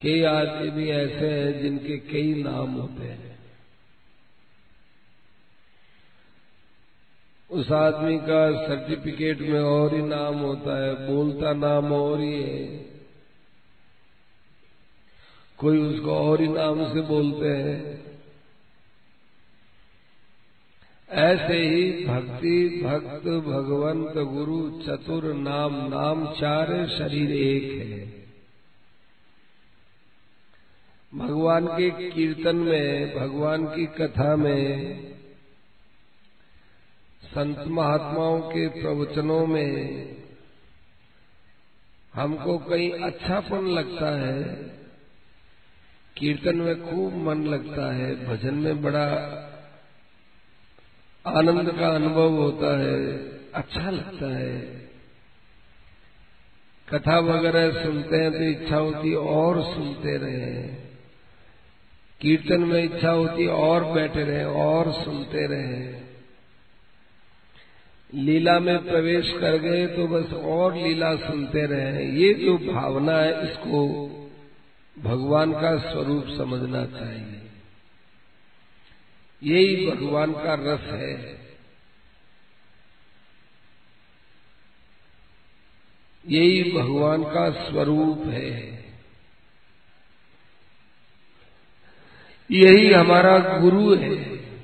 कई आदमी भी ऐसे हैं जिनके कई नाम होते हैं। उस आदमी का सर्टिफिकेट में और ही नाम होता है, बोलता नाम और ही है, कोई उसको और ही नाम से बोलते हैं। ऐसे ही भक्ति, भक्त, भगवंत, गुरु, चतुर, नाम, नाम चार है, शरीर एक है। भगवान के कीर्तन में, भगवान की कथा में, संत महात्माओं के प्रवचनों में हमको कहीं अच्छापन लगता है, कीर्तन में खूब मन लगता है, भजन में बड़ा आनंद का अनुभव होता है, अच्छा लगता है। कथा वगैरह सुनते हैं तो इच्छा होती और सुनते रहे, कीर्तन में इच्छा होती और बैठे रहे और सुनते रहे। लीला में प्रवेश कर गए तो बस और लीला सुनते रहे। ये जो भावना है, इसको भगवान का स्वरूप समझना चाहिए। यही भगवान का रस है। यही भगवान का स्वरूप है। यही हमारा गुरु है।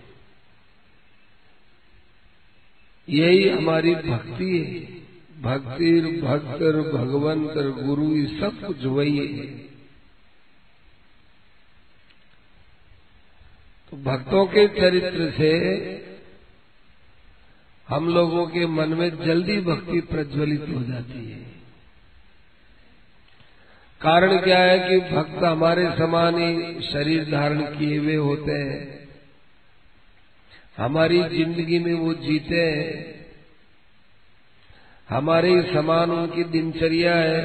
यही हमारी भक्ति है। भक्तिर, भक्तर, भगवंतर, गुरु, ये सब कुछ वही है। तो भक्तों के चरित्र से हम लोगों के मन में जल्दी भक्ति प्रज्वलित हो जाती है। कारण क्या है कि भक्त हमारे समान ही शरीर धारण किए हुए होते हैं, हमारी जिंदगी में वो जीते हैं, हमारे समान उनकी दिनचर्या है,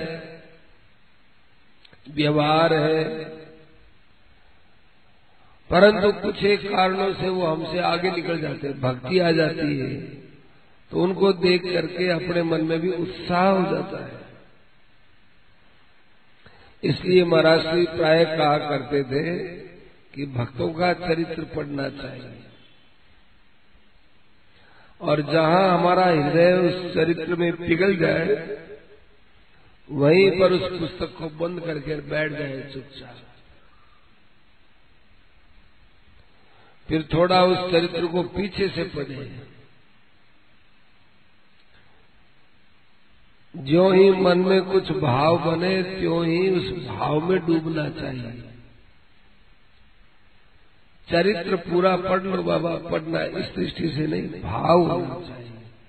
व्यवहार है, परंतु कुछ एक कारणों से वो हमसे आगे निकल जाते हैं। भक्ति आ जाती है तो उनको देख करके अपने मन में भी उत्साह हो जाता है। इसलिए महाराज श्री प्राय कहा करते थे कि भक्तों का चरित्र पढ़ना चाहिए, और जहां हमारा हृदय उस चरित्र में पिघल जाए वहीं पर उस पुस्तक को बंद करके बैठ जाए चुपचाप। फिर थोड़ा उस चरित्र को पीछे से पढ़े। ज्यों ही मन में कुछ भाव बने त्यों ही उस भाव में डूबना चाहिए। चरित्र पूरा पढ़ लो बाबा, पढ़ना इस दृष्टि से नहीं, भाव होना चाहिए।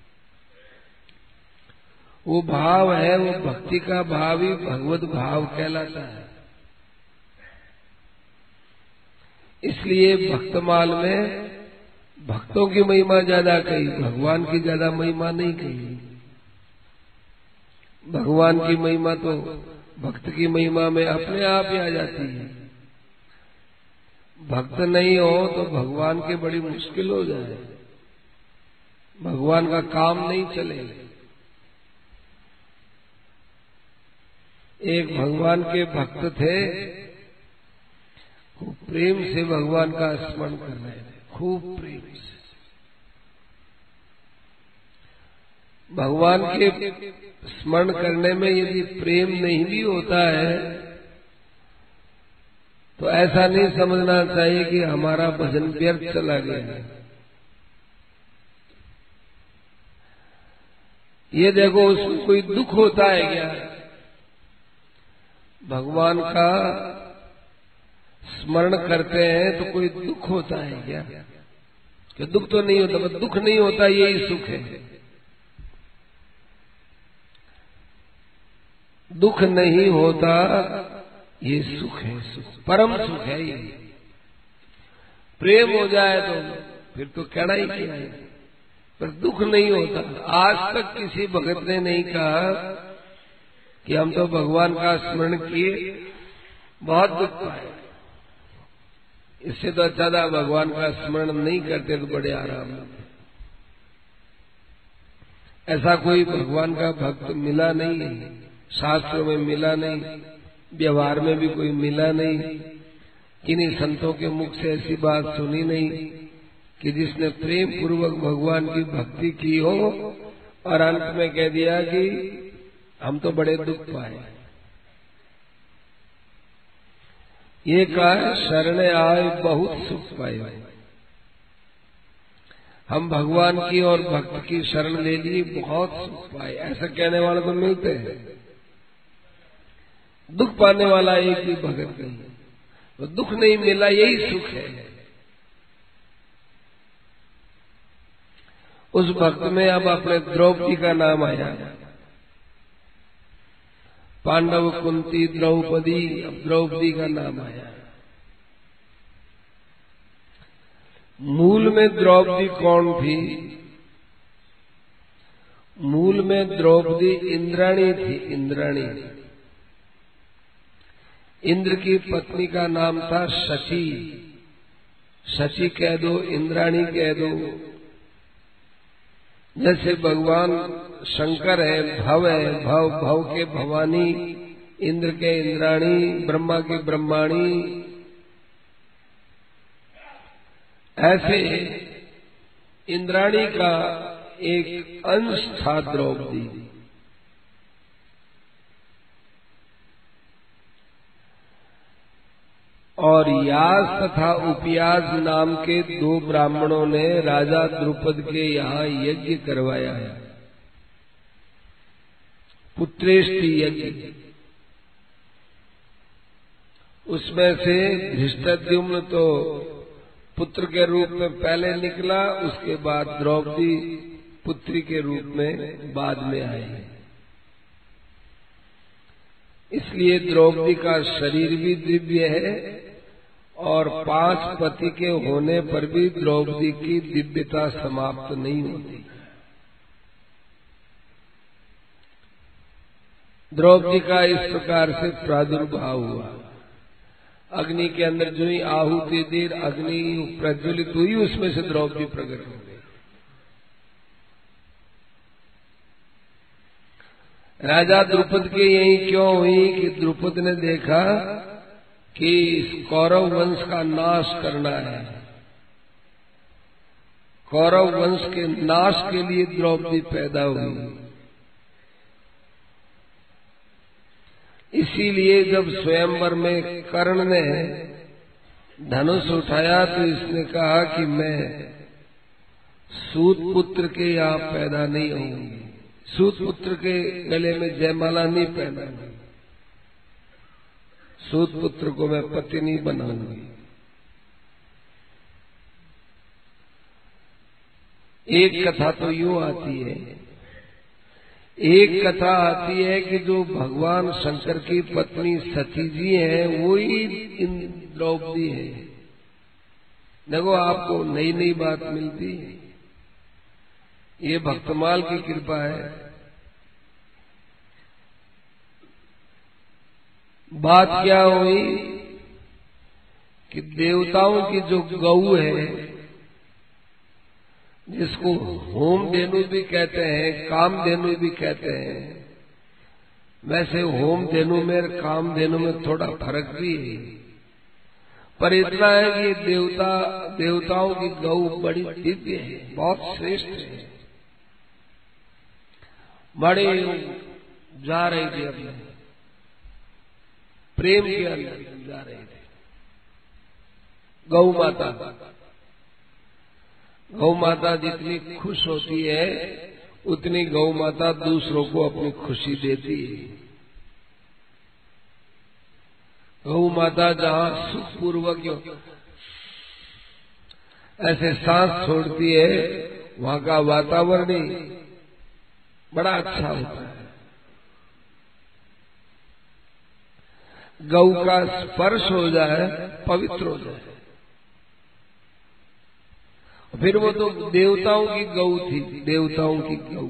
वो भाव है, वो भक्ति का भाव ही भगवत भाव कहलाता है। इसलिए भक्तमाल में भक्तों की महिमा ज्यादा कही, भगवान की ज्यादा महिमा नहीं कही। भगवान की महिमा तो भक्त की महिमा में अपने आप ही आ जाती है। भक्त नहीं हो तो भगवान के बड़ी मुश्किल हो जाए, भगवान का काम नहीं चले। एक भगवान के भक्त थे, खूब प्रेम से भगवान का स्मरण कर रहे थे, खूब प्रेम से। भगवान के स्मरण करने में यदि प्रेम नहीं भी होता है तो ऐसा नहीं समझना चाहिए कि हमारा भजन व्यर्थ चला गया। ये देखो, उसको कोई दुख होता है क्या? भगवान का स्मरण करते हैं तो कोई दुख होता है क्या? कि दुख तो नहीं होता, बस दुख नहीं होता, यही सुख है। दुख नहीं होता, ये सुख है, सुख परम सुख है। ये प्रेम हो जाए तो फिर तो कहना ही क्या है, पर दुख नहीं होता। आज तक किसी भगत ने नहीं कहा कि हम तो भगवान का स्मरण किए, बहुत दुख पाए। इससे तो अच्छा था भगवान का स्मरण नहीं करते तो बड़े आराम। ऐसा कोई भगवान का भक्त मिला नहीं, शास्त्रों में मिला नहीं, व्यवहार में भी कोई मिला नहीं, किन्हीं संतों के मुख से ऐसी बात सुनी नहीं कि जिसने प्रेम पूर्वक भगवान की भक्ति की हो और अंत में कह दिया कि हम तो बड़े दुख पाए। ये कहा शरण आए बहुत सुख पाए। हम भगवान की और भक्त की शरण ले लिए बहुत सुख पाए, ऐसा कहने वाले तो मिलते हैं। दुख पाने वाला एक भी भगत नहीं, तो दुख नहीं मिला यही सुख है। उस भक्त में अब अपने द्रौपदी का नाम आया। पांडव, कुंती, द्रौपदी, अब द्रौपदी का नाम आया। मूल में द्रौपदी कौन थी? मूल में द्रौपदी इंद्राणी थी। इंद्राणी, इंद्र की पत्नी का नाम था शची। शची कह दो, इंद्राणी कह दो। जैसे भगवान शंकर है, भव है, भव भव के भवानी, इंद्र के इंद्राणी, ब्रह्मा के ब्रह्माणी, ऐसे इंद्राणी का एक अंश था द्रौपदी। और यास तथा उपयास नाम के दो ब्राह्मणों ने राजा द्रुपद के यहाँ यज्ञ करवाया है, पुत्रेष्टि यज्ञ। उसमें से धृष्टद्युम्न तो पुत्र के रूप में पहले निकला, उसके बाद द्रौपदी पुत्री के रूप में बाद में आई। इसलिए द्रौपदी का शरीर भी दिव्य है और 5 पति के होने पर भी द्रौपदी की दिव्यता समाप्त नहीं होती। द्रौपदी का इस प्रकार से प्रादुर्भाव हुआ। अग्नि के अंदर जो ही आहुति दी, अग्नि प्रज्वलित हुई, उसमें से द्रौपदी प्रकट हो गई। राजा द्रुपद के यही क्यों हुई कि द्रुपद ने देखा कि इस कौरव वंश का नाश करना है। कौरव वंश के नाश के लिए द्रौपदी पैदा हुई। इसीलिए जब स्वयंवर में कर्ण ने धनुष उठाया तो इसने कहा कि मैं सूत पुत्र के यहाँ पैदा नहीं होंगी, सूत पुत्र के गले में जयमाला नहीं पहनाऊंगी, सूत पुत्र को मैं पति नहीं बनाऊंगी। एक कथा तो यूं आती है, एक कथा आती है कि जो भगवान शंकर की पत्नी सती जी है वो ही द्रौपदी है। देखो आपको नई नई बात मिलती है, ये भक्तमाल की कृपा है। बात क्या हुई कि देवताओं की जो गऊ है, जिसको होम धेनु भी कहते हैं, काम धेनु भी कहते हैं, वैसे होम धेनु में काम धेनु में थोड़ा फर्क भी है, पर इतना है कि देवताओं की गऊ बड़ी दिव्य है, बहुत श्रेष्ठ है। बड़े जा रहे थे अपने प्रेम के अंदर जा रहे थे। गौ माता, गौ माता जितनी खुश होती है उतनी गौ माता दूसरों को अपनी खुशी देती है। गौ माता जहाँ सुखपूर्वक ऐसे सांस छोड़ती है, वहां का वातावरण ही बड़ा अच्छा होता है। गौ का स्पर्श हो जाए, पवित्र हो जाए। फिर वो तो देवताओं की गौ थी, देवताओं की गौ।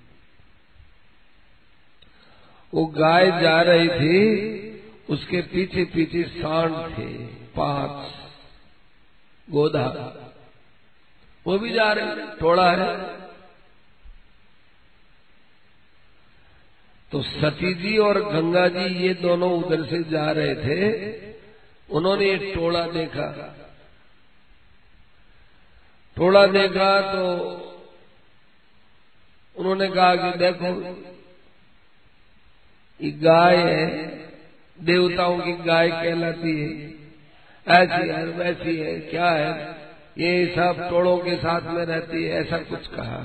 वो गाय जा रही थी, उसके पीछे पीछे सांड थे 5 गोधा, वो भी जा रहे, थोड़ा है। तो सती जी और गंगा जी ये दोनों उधर से जा रहे थे। उन्होंने एक टोला देखा। टोला देखा तो उन्होंने कहा कि देखो ये गाय है, देवताओं की गाय कहलाती है, ऐसी है वैसी है, क्या है ये सब टोलों के साथ में रहती है, ऐसा कुछ कहा।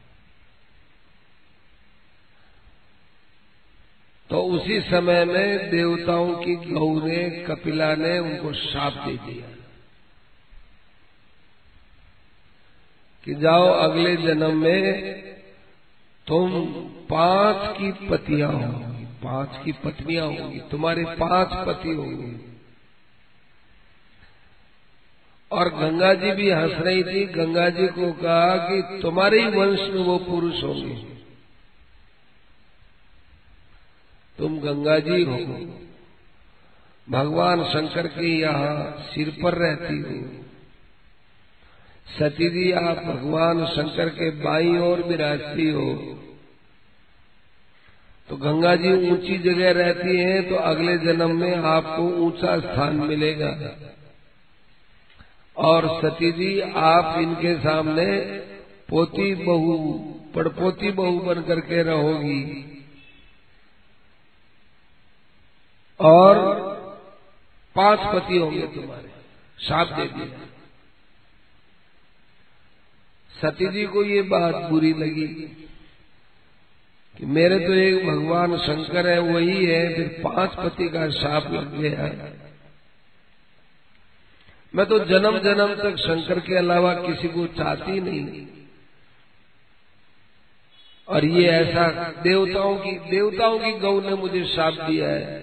तो उसी समय में देवताओं की गौ ने, कपिला ने उनको शाप दे दिया कि जाओ अगले जन्म में तुम 5 की पतियां होंगी, 5 की पत्नियां होंगी, तुम्हारे 5 पति होंगे। और गंगा जी भी हंस रही थी। गंगा जी को कहा कि तुम्हारे ही वंश में वो पुरुष होंगे, तुम गंगा जी हो, भगवान शंकर के यहाँ सिर पर रहती हो। सती जी आप भगवान शंकर के बाईं ओर विराजती हो। तो गंगा जी ऊंची जगह रहती हैं, तो अगले जन्म में आपको ऊंचा स्थान मिलेगा। और सती जी आप इनके सामने पोती बहू, पड़पोती बहू बन करके रहोगी और 5 पति होंगे तुम्हारे। शाप दे दिया। सती जी को ये बात बुरी लगी कि मेरे तो एक भगवान शंकर है, वही है, फिर 5 पति का शाप लग गया है। मैं तो जन्म जन्म तक शंकर के अलावा किसी को चाहती नहीं। और ये ऐसा देवताओं की गौ ने मुझे शाप दिया है।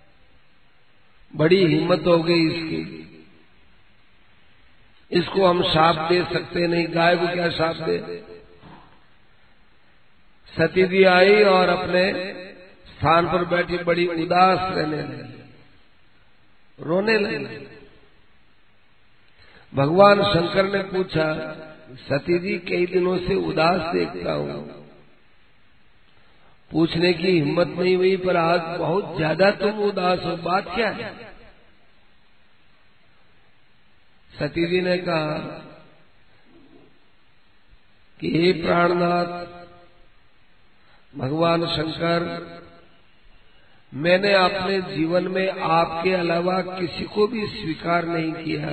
बड़ी हिम्मत हो गई इसकी। इसको हम शाप दे सकते नहीं, गाय को क्या शाप दे। सती जी आई और अपने स्थान पर बैठी बड़ी उदास रहने लगी, रोने लगी। भगवान शंकर ने पूछा, सती जी कई दिनों से उदास देखता हूं, पूछने की हिम्मत नहीं हुई, पर आज बहुत ज्यादा तुम उदास हो, बात क्या है। सती जी ने कहा कि हे प्राणनाथ भगवान शंकर, मैंने अपने जीवन में आपके अलावा किसी को भी स्वीकार नहीं किया,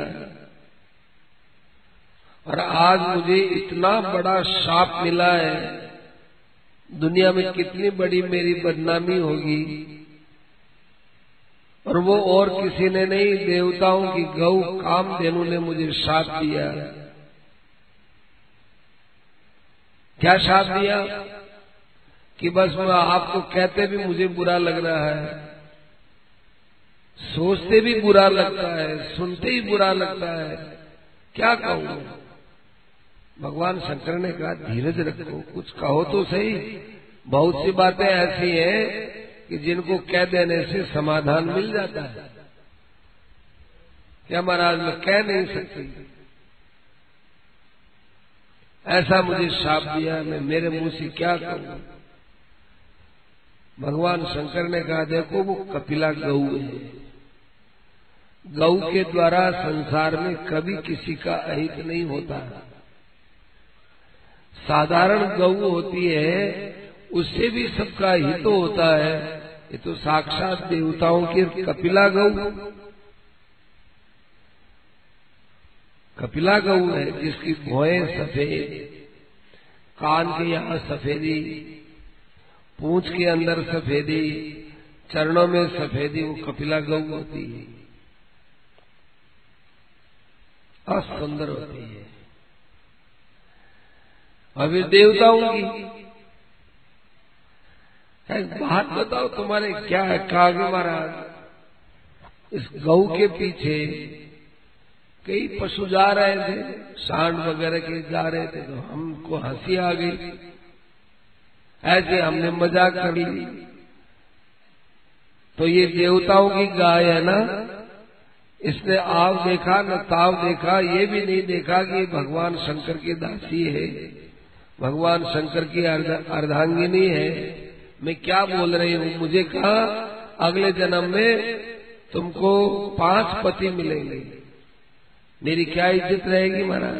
और आज मुझे इतना बड़ा शाप मिला है। दुनिया में कितनी बड़ी मेरी बदनामी होगी, और वो और किसी ने नहीं, देवताओं की गौ कामधेनु ने मुझे शाप दिया। क्या शाप दिया कि बस मैं आपको कहते भी मुझे बुरा लग रहा है, सोचते भी बुरा लगता है, सुनते ही बुरा लगता है, क्या कहूं। भगवान शंकर ने कहा धीरज रखो, कुछ कहो तो सही। बहुत सी बातें ऐसी हैं कि जिनको कह देने से समाधान मिल जाता है। क्या महाराज मैं कह नहीं सकती, ऐसा मुझे शाप दिया, मैं मेरे मुंह से क्या कहूं। भगवान शंकर ने कहा देखो वो कपिला गौ है, गौ के द्वारा संसार में कभी किसी का अहित नहीं होता। साधारण गौ होती है, उससे भी सबका हित होता है। ये तो साक्षात देवताओं की कपिला गौ, कपिला गौ है जिसकी भौएं सफेद, कान के यहाँ सफेदी, पूंछ के अंदर सफेदी, चरणों में सफेदी, वो कपिला गौ होती है और सुंदर होती है। अभी देवताओं की बात बताओ, तुम्हारे क्या है। कहा कि महाराज इस गौ के पीछे कई पशु जा रहे थे, सांड वगैरह के जा रहे थे, तो हमको हंसी आ गई, ऐसे हमने मजाक कर ली। तो ये देवताओं की गाय है ना, इसने आव देखा न ताव देखा, ये भी नहीं देखा कि भगवान शंकर की दासी है, भगवान शंकर की अर्धांगिनी है, मैं क्या बोल रही हूँ। मुझे कहा अगले जन्म में तुमको 5 पति मिलेंगे। मेरी क्या इज्जत रहेगी महाराज।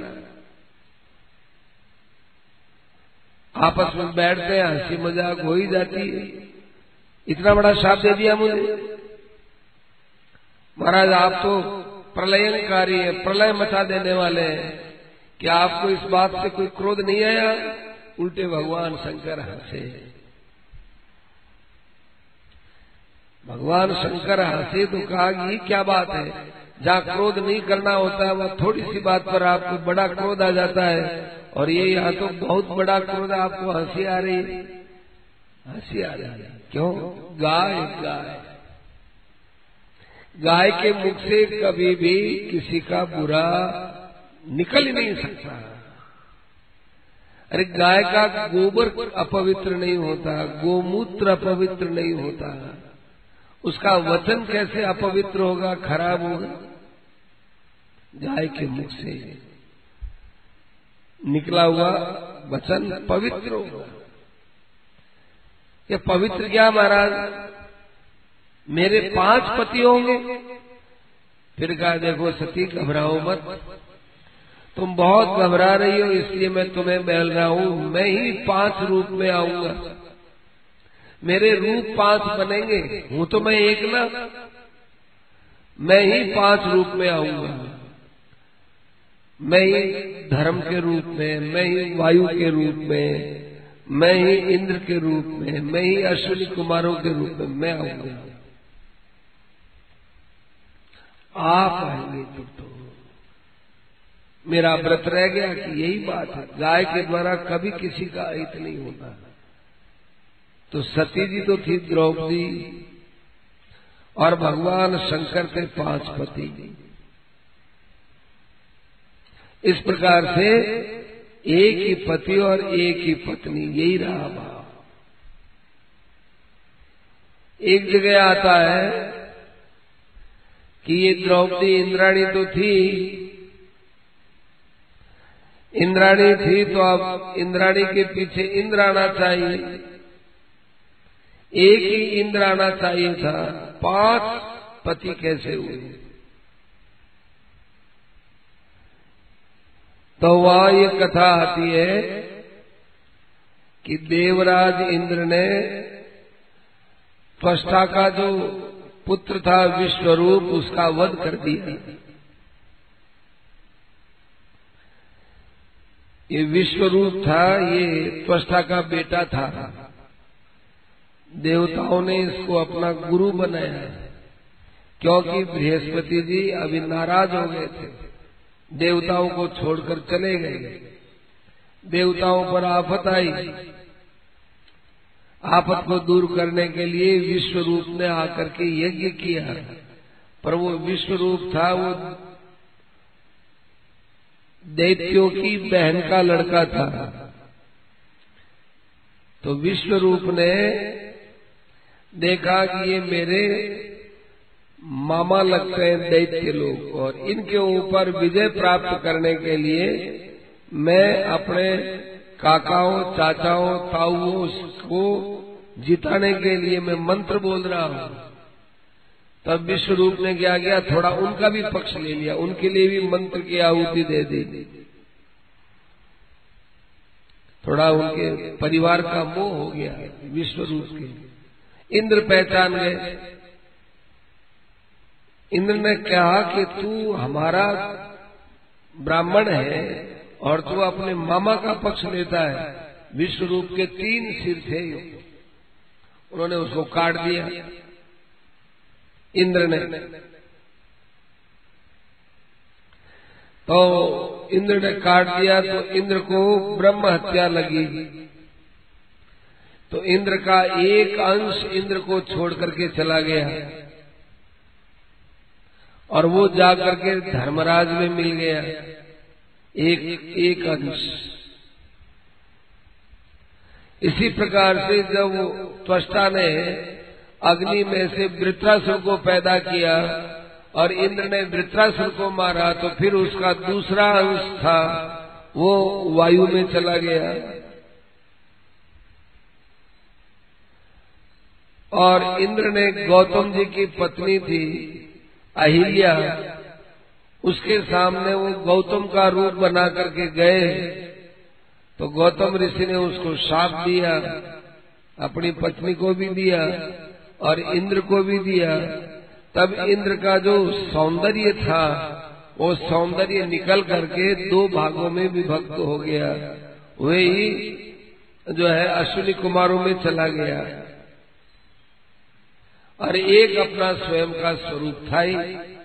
आपस में बैठते हैं, हंसी मजाक हो ही जाती है। इतना बड़ा श्राप दे दिया मुझे। महाराज आप तो प्रलयंकारी है, प्रलय मचा देने वाले हैं। क्या आपको इस बात से कोई क्रोध नहीं आया? उल्टे भगवान शंकर हंसे। भगवान शंकर हंसे तो कहा कि ये क्या बात है, जहाँ क्रोध नहीं करना होता है वह थोड़ी सी बात पर आपको बड़ा क्रोध आ जाता है, और ये यहाँ तो बहुत बड़ा क्रोध, आपको हंसी आ रही है। हंसी आ रही है क्यों? गाय गाय गाय के मुख से कभी भी किसी का बुरा निकल ही नहीं सकता। अरे गाय का गोबर अपवित्र नहीं होता, गोमूत्र अपवित्र नहीं होता, उसका वचन कैसे अपवित्र होगा, खराब होगा? गाय के मुख से निकला हुआ वचन पवित्र होगा। ये पवित्र क्या महाराज? मेरे 5 पति होंगे। फिर कहा देखो सती घबराओ मत, तुम बहुत घबरा रही हो इसलिए मैं तुम्हें बोल रहा हूं, मैं ही 5 रूप में आऊंगा। मेरे रूप 5 बनेंगे, हूं तो मैं एक ना, मैं ही 5 रूप में आऊंगा। मैं ही धर्म के रूप में, मैं ही वायु के रूप में, मैं ही इंद्र के रूप में, मैं ही अश्विनी कुमारों के रूप में मैं आऊंगा। आप आएंगे तो मेरा व्रत रह गया कि यही बात है, गाय के द्वारा कभी किसी का अहित नहीं होता। तो सती जी तो थी द्रौपदी, और भगवान शंकर थे 5 पति। इस प्रकार से एक ही पति और एक ही पत्नी, यही रहा भाव। एक जगह आता है कि ये द्रौपदी इंद्राणी तो थी, इंद्राणी थी तो अब इंद्राणी के पीछे इंद्र आना चाहिए। एक ही इंद्र आना चाहिए था, 5 पति कैसे हुए? तो वहां ये कथा आती है कि देवराज इंद्र ने त्वष्टा का जो पुत्र था विश्वरूप, उसका वध कर दिया। ये विश्वरूप था, ये त्वष्टा का बेटा था। देवताओं ने इसको अपना गुरु बनाया, क्योंकि बृहस्पति जी अभी नाराज हो गए थे, देवताओं को छोड़कर चले गए। देवताओं पर आफत आई, आफत को दूर करने के लिए विश्वरूप ने आकर के यज्ञ किया, पर वो विश्वरूप था वो दैत्यों की बहन का लड़का था। तो विश्वरूप ने देखा कि ये मेरे मामा लगते हैं दैत्य लोग, और इनके ऊपर विजय प्राप्त करने के लिए मैं अपने काकाओं, चाचाओं, ताऊओं को जिताने के लिए मैं मंत्र बोल रहा हूं। तब विश्वरूप ने क्या किया, थोड़ा उनका भी पक्ष ले लिया, उनके लिए भी मंत्र की आहुति दे दी। थोड़ा उनके परिवार का मोह हो गया विश्वरूप के। इंद्र पहचान गए। इंद्र ने कहा कि तू हमारा ब्राह्मण है और तू अपने मामा का पक्ष लेता है। विश्वरूप के 3 सिर थे, उन्होंने उसको काट दिया इंद्र ने। तो इंद्र ने काट दिया तो इंद्र को ब्रह्म हत्या लगी। तो इंद्र का एक अंश इंद्र को छोड़ करके चला गया, और वो जाकर के धर्मराज में मिल गया एक अंश। इसी प्रकार से जब त्वष्टा ने अग्नि में से वृत्रासुर को पैदा किया और इंद्र ने वृत्रासुर को मारा, तो फिर उसका दूसरा अंश था वो वायु में चला गया। और इंद्र ने गौतम जी की पत्नी थी अहिल्या, उसके सामने वो गौतम का रूप बना करके गए तो गौतम ऋषि ने उसको शाप दिया, अपनी पत्नी को भी दिया और इंद्र को भी दिया। तब इंद्र का जो सौंदर्य था वो सौंदर्य निकल करके दो भागों में विभक्त हो गया, वही जो है अश्विनी कुमारों में चला गया और एक अपना स्वयं का स्वरूप था ही।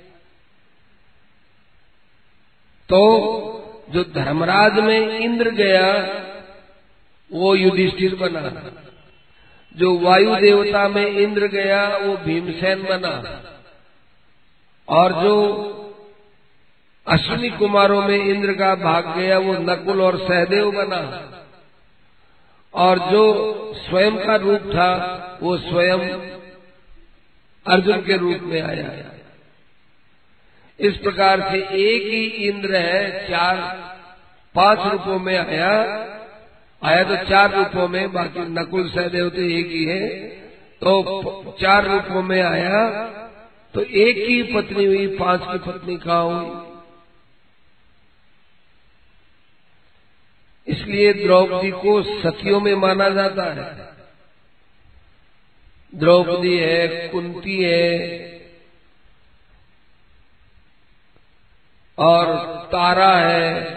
तो जो धर्मराज में इंद्र गया वो युधिष्ठिर बना, जो वायु देवता में इंद्र गया वो भीमसेन बना, और जो अश्विनी कुमारों में इंद्र का भाग गया वो नकुल और सहदेव बना, और जो स्वयं का रूप था वो स्वयं अर्जुन के रूप में आया। इस प्रकार से एक ही इंद्र है, 4-5 रूपों में आया तो 4 रूपों में, बाकी नकुल सहदेव तो एक ही है, तो 4 रूपों में आया तो एक ही पत्नी हुई, 5 की पत्नी कहाँ हुई? इसलिए द्रौपदी को सतियों में माना जाता है। द्रौपदी है, कुंती है और तारा है,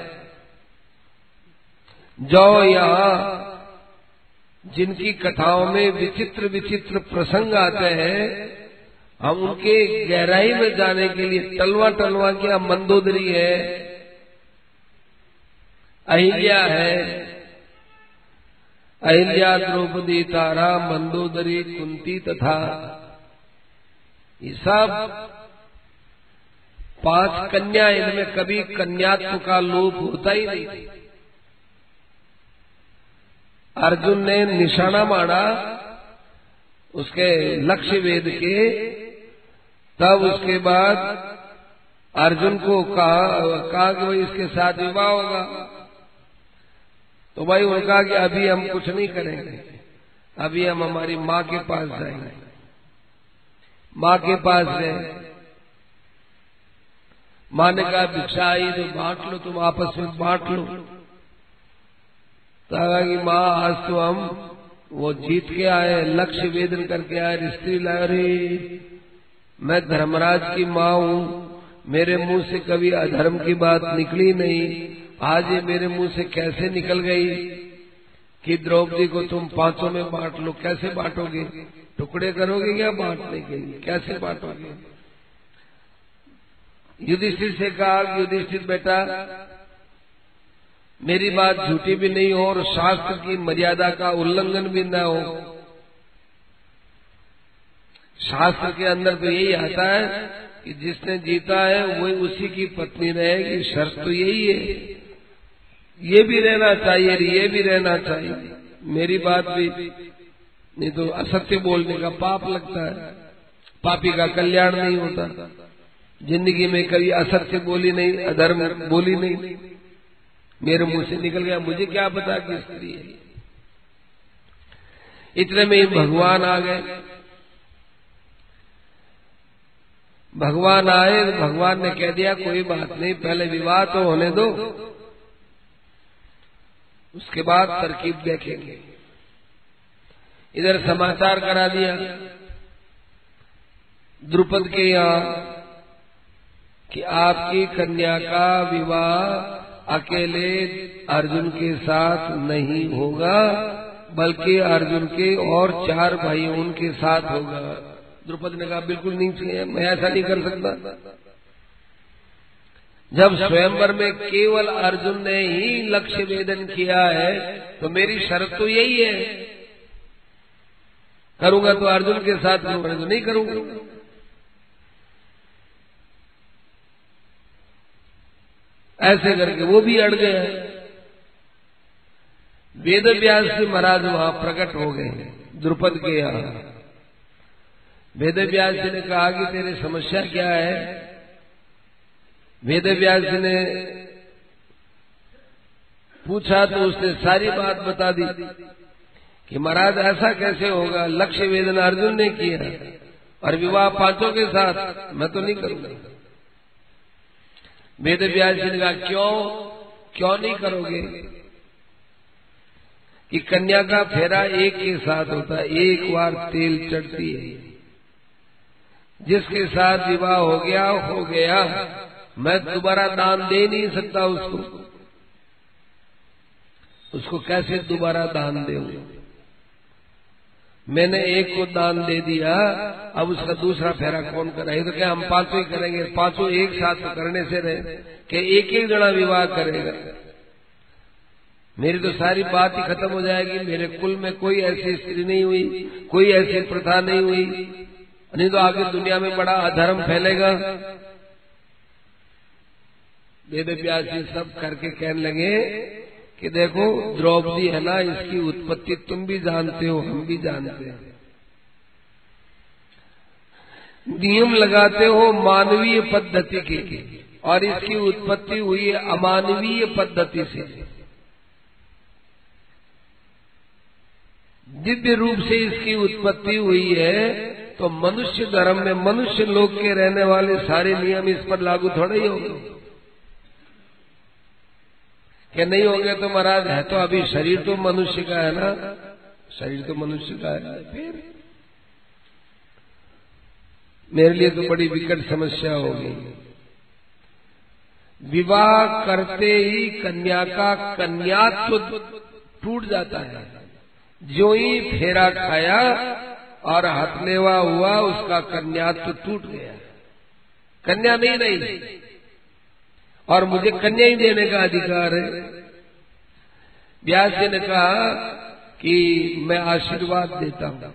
जो यहाँ जिनकी कथाओं में विचित्र विचित्र प्रसंग आते हैं, हम उनके गहराई में जाने के लिए टलवा किया। मंदोदरी है, अहिल्या है, अहिल्या, द्रौपदी, तारा, मंदोदरी, कुंती तथा ये सब 5 कन्या, इनमें कभी कन्यात्व का लोप होता ही नहीं। अर्जुन ने निशाना मारा उसके लक्ष्य वेद के, तब उसके बाद अर्जुन को कहा कि भाई इसके साथ विवाह होगा, तो भाई उन्होंने कहा कि अभी हम कुछ नहीं करेंगे, अभी हम हमारी माँ के पास जाएंगे। माँ के पास गए, माँ ने कहा भिक्षा आई तो बांट लो, तुम आपस में बांट लो। तो कहा कि माँ आज तो हम वो जीत के आए, लक्ष्य वेदन करके आए, स्त्री ला रही, मैं धर्मराज की माँ हूँ, मेरे मुंह से कभी अधर्म की बात निकली नहीं, आज ये मेरे मुंह से कैसे निकल गई कि द्रौपदी को तुम 5 में बांट लो। कैसे बांटोगे? टुकड़े करोगे क्या बांटने के लिए? कैसे बांटोगे? युधिष्ठिर से कहा कि युधिष्ठिर बेटा, मेरी बात झूठी भी नहीं हो और शास्त्र की मर्यादा का उल्लंघन भी न हो। शास्त्र के अंदर तो यही आता है कि जिसने जीता है वही उसी की पत्नी रहेगी, शर्त तो यही है। ये भी रहना चाहिए, ये भी रहना चाहिए, मेरी बात भी नहीं तो असत्य बोलने का पाप लगता है, पापी का कल्याण नहीं होता। जिंदगी में कभी असत्य बोली नहीं, अधर्म बोली नहीं, मेरे मुंह से निकल गया, मुझे क्या पता कि स्त्री है। इतने में भगवान आ गए। भगवान आए, भगवान ने कह दिया कोई बात नहीं, पहले विवाह तो होने दो, उसके बाद तरकीब देखेंगे। इधर समाचार करा दिया द्रुपद के यहाँ कि आपकी कन्या का विवाह अकेले अर्जुन के साथ नहीं होगा, बल्कि अर्जुन के और 4 भाई उनके साथ होगा। द्रुपद ने कहा बिल्कुल नहीं, मैं ऐसा नहीं कर सकता। जब स्वयंवर में केवल अर्जुन ने ही लक्ष्य वेदन किया है तो मेरी शर्त तो यही है, करूंगा तो अर्जुन के साथ करूंगा, तो नहीं करूंगा। ऐसे करके वो भी अड़ गया। वेद व्यास जी महाराज वहां प्रकट हो गए द्रुपद के यहाँ। वेद व्यास जी ने कहा कि तेरी समस्या क्या है? वेद व्यास जी ने पूछा तो उसने सारी बात बता दी। कि महाराज ऐसा कैसे होगा, लक्ष्य वेदना अर्जुन ने किया और विवाह पांचों के साथ, मैं तो नहीं करूंगा। वेद व्यास जी ने कहा क्यों नहीं करोगे? कि कन्या का फेरा एक के साथ होता है, एक बार तेल चढ़ती है, जिसके साथ विवाह हो गया, मैं दोबारा दान दे नहीं सकता उसको कैसे दोबारा दान दूंगा? मैंने एक को दान दे दिया, अब उसका दूसरा फेरा कौन कराएगा? तो क्या हम पांचों ही करेंगे? पांचों एक साथ करने से रहे कि एक एक जना विवाह करेगा, मेरी तो सारी बात ही खत्म हो जाएगी। मेरे कुल में कोई ऐसी स्त्री नहीं हुई, कोई ऐसी प्रथा नहीं हुई, नहीं तो आगे दुनिया में बड़ा अधर्म फैलेगा। वेद व्यास जी सब करके कहने लगे कि देखो द्रौपदी है ना, इसकी उत्पत्ति तुम भी जानते हो, हम भी जानते हैं। नियम लगाते हो मानवीय पद्धति के, और इसकी उत्पत्ति हुई है अमानवीय पद्धति से। दिव्य रूप से इसकी उत्पत्ति हुई है, तो मनुष्य धर्म में मनुष्य लोक के रहने वाले सारे नियम इस पर लागू थोड़े ही होंगे। क्या नहीं होंगे? तो महाराज है तो अभी शरीर तो मनुष्य का है ना, शरीर तो मनुष्य का है। फिर मेरे लिए तो बड़ी विकट समस्या होगी। विवाह करते ही कन्या का कन्यात्व टूट जाता है। जो ही फेरा खाया और हथलेवा हुआ, उसका कन्यात्व टूट गया, कन्या नहीं रही, और मुझे कन्या ही देने का अधिकार है। व्यास जी ने कहा कि मैं आशीर्वाद देता हूं,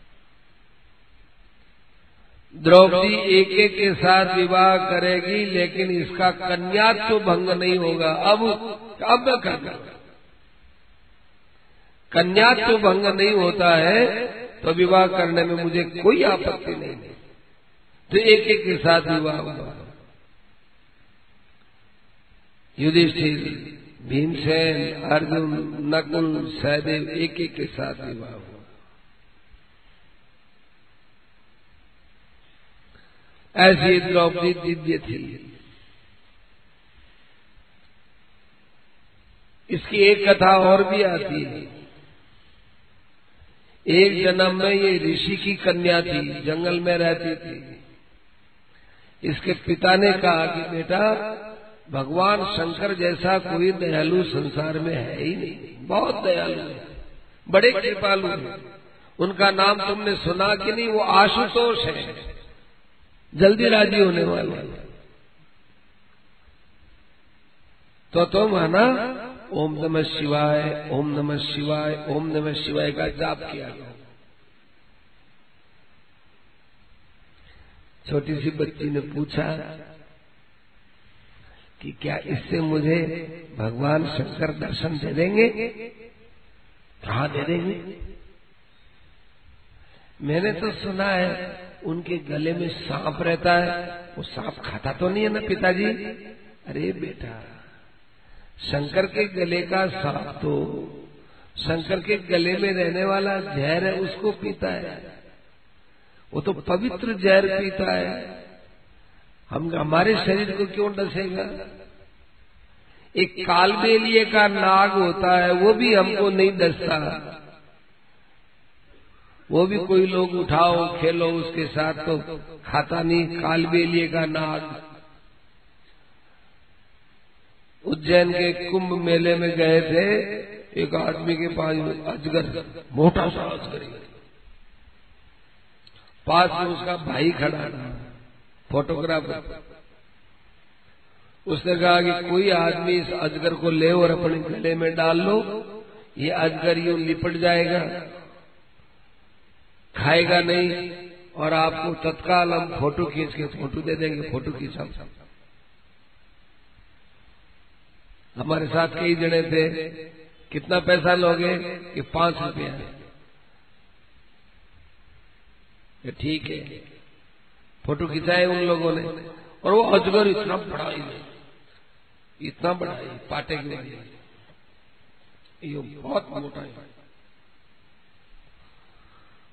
द्रौपदी एक एक के साथ विवाह करेगी, लेकिन इसका कन्यात्व भंग नहीं होगा। अब मैं करना, कन्यात्व भंग नहीं होता है तो विवाह करने में मुझे कोई आपत्ति नहीं। तो एक एक के साथ विवाह हुआ। युधिष्ठिर, भीमसेन, अर्जुन, नकुल, सहदेव, एक एक के साथ विवाह हुआ। ऐसी द्रौपदी दिव्य थी। इसकी एक कथा और भी आती है। एक जन्म में ये ऋषि की कन्या थी, जंगल में रहती थी। इसके पिता ने कहा कि बेटा, भगवान शंकर जैसा कोई दयालु संसार में है ही नहीं, बहुत दयालु है, बड़े कृपालु है। उनका नाम तुमने सुना कि नहीं? वो आशुतोष है, जल्दी राजी होने वाले। तो तुम है ना, ओम नमः शिवाय, ओम नमः शिवाय, ओम नमः शिवाय का जाप किया गया। छोटी सी बच्ची ने पूछा कि क्या इससे मुझे भगवान शंकर दर्शन दे देंगे? हाँ, दे देंगे। मैंने तो सुना है उनके गले में सांप रहता है, वो सांप खाता तो नहीं है ना पिताजी? अरे बेटा, शंकर के गले का सांप तो शंकर के गले में रहने वाला जहर है, उसको पीता है। वो तो पवित्र जहर पीता है, हमारे शरीर को क्यों डसेगा? एक कालबेलिए का नाग होता है, वो भी हमको नहीं डसता। वो भी कोई लोग उठाओ खेलो उसके साथ तो खाता नहीं, कालबेलिए का नाग। उज्जैन के कुंभ मेले में गए थे, एक आदमी के पास अजगर, मोटा सा अजगर, पास में उसका भाई खड़ा था, फोटोग्राफर। उसने कहा कि कोई आदमी इस अजगर को ले और अपने गले में डाल लो, ये अजगर यूं लिपट जाएगा, खाएगा नहीं, और आपको तत्काल हम फोटो खींच के फोटो दे देंगे। फोटो खींचा। हमारे साथ कई जने थे, कितना पैसा लोगे? कि 5 रुपया। ठीक है, फोटो खिंचाए उन लोगों ने, और वो अजगर इतना बड़ा ही, इतना बड़ा ही, पाटे के लिए, ये बहुत मोटा है।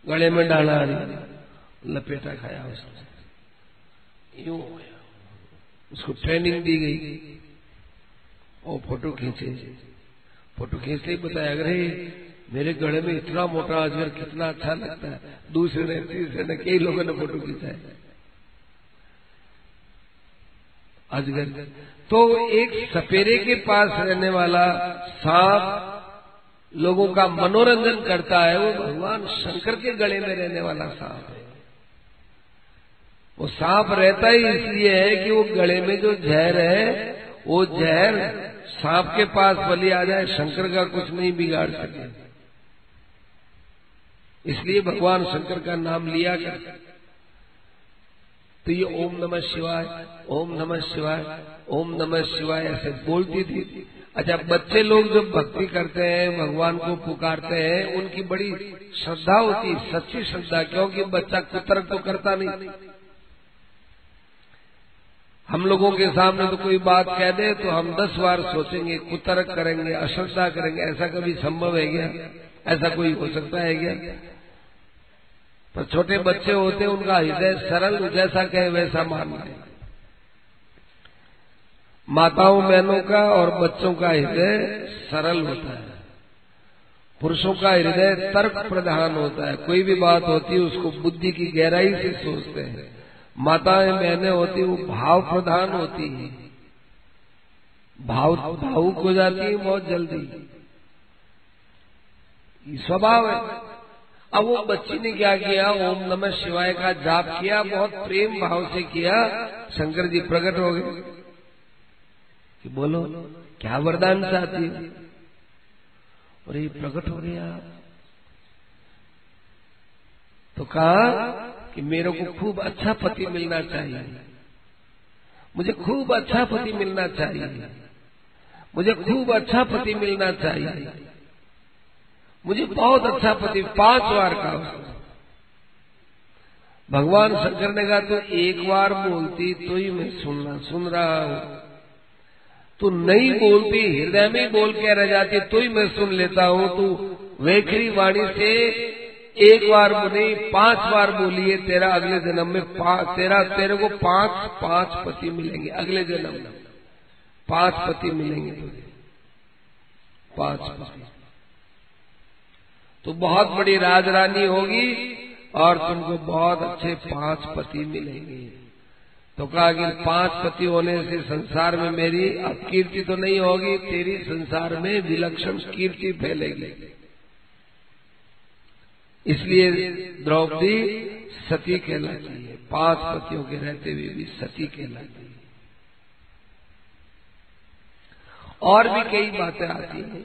गले में डाला, लपेटा खाया उसने, यूं हो गया। उसको ट्रेनिंग दी गई और फोटो खींचे। फोटो खींचते ही बताया, अरे मेरे गले में इतना मोटा अजगर कितना अच्छा लगता है। दूसरे ने, तीसरे ने, कई लोगों ने फोटो खींचा है अजगर। तो एक सपेरे के पास रहने वाला सांप लोगों का मनोरंजन करता है, वो भगवान शंकर के गले में रहने वाला सांप है। वो सांप रहता ही इसलिए है कि वो गले में जो जहर है, वो जहर सांप के पास बलि आ जाए, शंकर का कुछ नहीं बिगाड़ सके। इसलिए भगवान शंकर का नाम लिया कर। तो ये ओम नमः शिवाय, ओम नमः शिवाय, ओम नमः शिवाय ऐसे बोलती थी। अच्छा, बच्चे लोग जब भक्ति करते हैं, भगवान को पुकारते हैं, उनकी बड़ी श्रद्धा होती, सच्ची श्रद्धा, क्योंकि बच्चा कुतर्क तो करता नहीं। हम लोगों के सामने तो कोई बात कह दे तो हम 10 बार सोचेंगे, कुतर्क करेंगे, अश्रद्धा करेंगे। ऐसा कभी संभव है क्या? ऐसा कोई हो सकता है क्या? पर छोटे बच्चे होते हैं, उनका हृदय सरल, जैसा कहे वैसा मानते हैं। माताओं बहनों का और बच्चों का हृदय सरल होता है। पुरुषों का हृदय तर्क प्रधान होता है। कोई भी बात होती है उसको बुद्धि की गहराई से सोचते हैं। माताएं बहनें होती वो भाव प्रधान होती है, भावुक हो जाती है बहुत जल्दी, स्वभाव है। अब वो बच्ची ने क्या किया, ओम नमः शिवाय का जाप किया, बहुत प्रेम भाव से किया। शंकर जी प्रकट हो गए कि बोलो क्या वरदान चाहती हो। और ये प्रकट हो गया तो कहा कि मेरे को खूब अच्छा पति मिलना चाहिए, मुझे खूब अच्छा पति मिलना चाहिए, मुझे खूब अच्छा पति मिलना चाहिए, मुझे बहुत अच्छा पति। 5 बार कहा। भगवान शंकर ने कहा तो एक बार बोलती तो ही मैं सुन रहा हूं, तू नहीं बोलती, हृदय में बोल के रह जाती तो ही मैं सुन लेता हूं। तू वेखरी वाणी से एक बार बोली, 5 बार बोलिए, तेरा अगले जन्म में तेरे को 5 पति मिलेंगे। अगले जन्म में 5 पति मिलेंगे तुझे, 5 पति। तो बहुत बड़ी राजरानी होगी और तुमको बहुत अच्छे 5 पति मिलेंगे। तो कहा कि 5 पति होने से संसार में मेरी अपकीर्ति तो नहीं होगी, तेरी संसार में विलक्षण कीर्ति फैलेगी। इसलिए द्रौपदी सती कहलाती है। 5 पतियों के रहते हुए भी सती कहलाती है। और भी कई बातें आती हैं।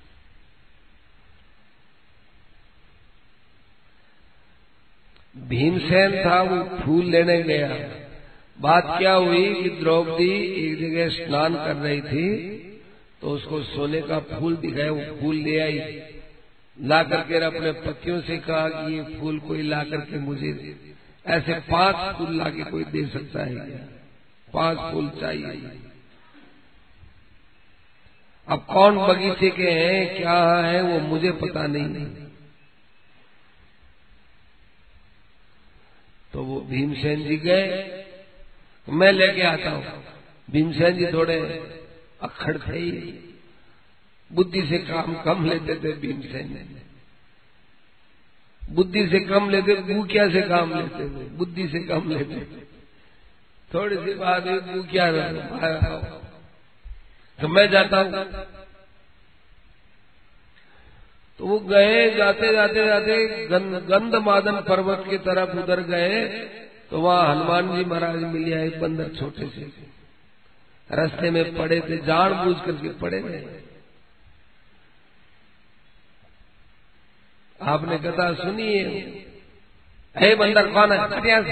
भीमसेन था, वो फूल लेने गया। बात क्या हुई कि द्रौपदी एक जगह स्नान कर रही थी तो उसको सोने का फूल दिखाया, वो फूल ले आई, ला करके अपने पतियों से कहा कि ये फूल कोई ला करके मुझे ऐसे 5 फूल ला के कोई दे सकता है क्या? 5 फूल चाहिए। अब कौन बगीचे के हैं, क्या है, वो मुझे पता नहीं। तो वो भीमसेन जी गए, मैं लेके आता हूं। भीमसेन जी थोड़े अक्खड़ थे, बुद्धि से काम कम लेते थे। भीमसेन बुद्धि से कम लेते, गुकिया से काम लेते थे, बुद्धि से कम लेते थे। थोड़ी सी बात है, गुकिया तो मैं जाता हूं। तो वो गए, जाते जाते जाते गंधमादन पर्वत की तरफ उधर गए तो वहां हनुमान जी महाराज मिल आए, बंदर छोटे से रास्ते में पड़े थे, जानबूझ करके पड़े थे। आपने कथा सुनी है, हे बंदर कौन है?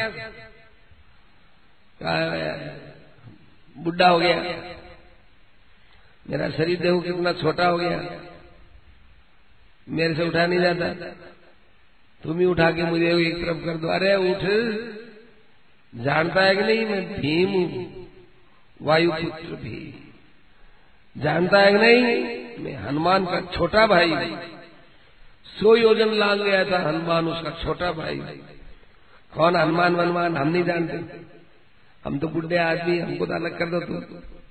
बुढ़ा हो गया, मेरा शरीर देखो कितना छोटा हो गया, मेरे से उठा नहीं जाता, तुम ही उठा के मुझे एक तरफ कर दो। अरे उठ, जानता है कि नहीं मैं भीम हूं, वायुपुत्र भी जानता है कि नहीं मैं हनुमान का छोटा भाई हूं। 100 योजन लांग गया था हनुमान, उसका छोटा भाई। कौन हनुमान वनुमान हम नहीं जानते, हम तो बुढ़े आदमी, हमको तो अलग कर दो तुम।